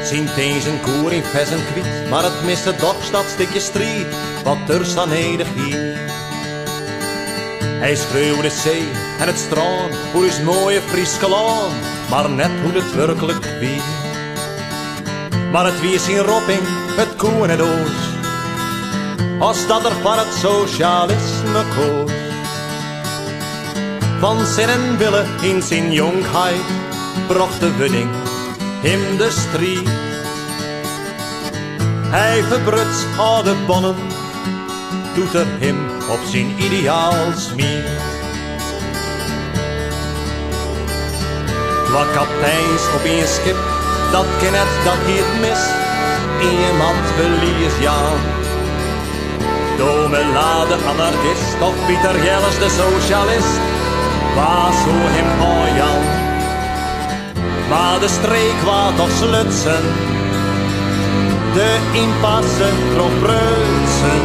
Zien tegen zijn koer in ves en kwiet, maar het miste toch dat stukje strijd wat er stanedig hier. Hij schreeuwde zee en het strand voor is mooie Frieske land, maar net hoe het werkelijk wie. Maar het wie zijn ropping, het koe en het oos, als dat er van het socialisme koos. Van zin en willen in zijn jongheid bracht de winning hem de strijd. Hij verbruts al de bonnen, doet er hem op zijn ideaal smier. Wat kapiteins op een schip, dat ken het, dat hier mis. Iemand verlies ja. Domelade anarchist of Pieter Jelles de socialist, was zo hem al Jan. Maar de streek wat toch slutsen, de impasse trof Breutsen.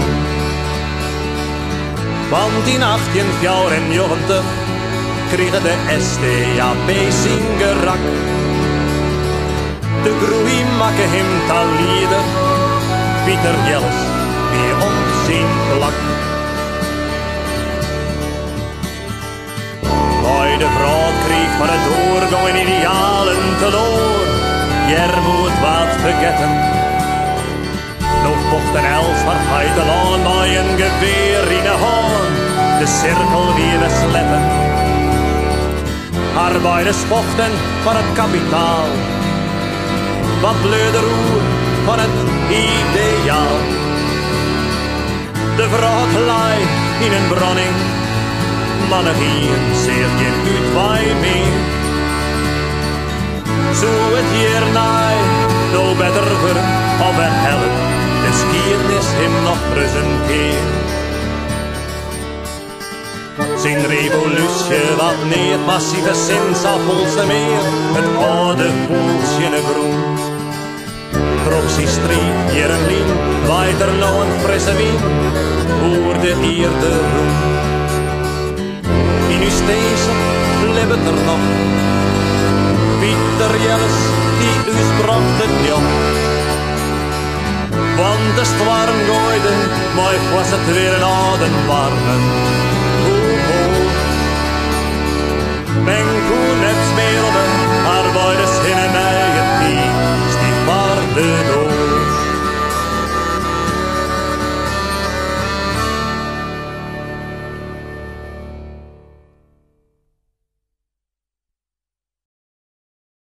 Want in 1894 kregen de SDAP zijn gerak. De groei makke hem tal lieder, Pieter Jelles weer op zijn plak. Bij de vrouw kreeg van het doorgang en idealen teloor, jer moet wat vergeten. Nog vocht en els waar hij te laan, bij een geweer in de haan, de cirkel weer besletten. Arbeiders vochten van het kapitaal, wat bleurde roer van het ideaal. De vraag lei in een branding, mannen hier zeer geen uitwaai meer. Zo het hier naai, no beter voor of we hellen, de skiernis hem nog presenteer. Zijn revolutie wat meer passieve sinsappels meer, het oude voeltje groen. Proxy Street, hier een lien, waait er nou een frisse wien, voor de eerde roem. In uw stezen lebt er nog, Pieter Jelles, die u bracht het jong. Want de stwarm gooide, maar was het weer een oude warmen.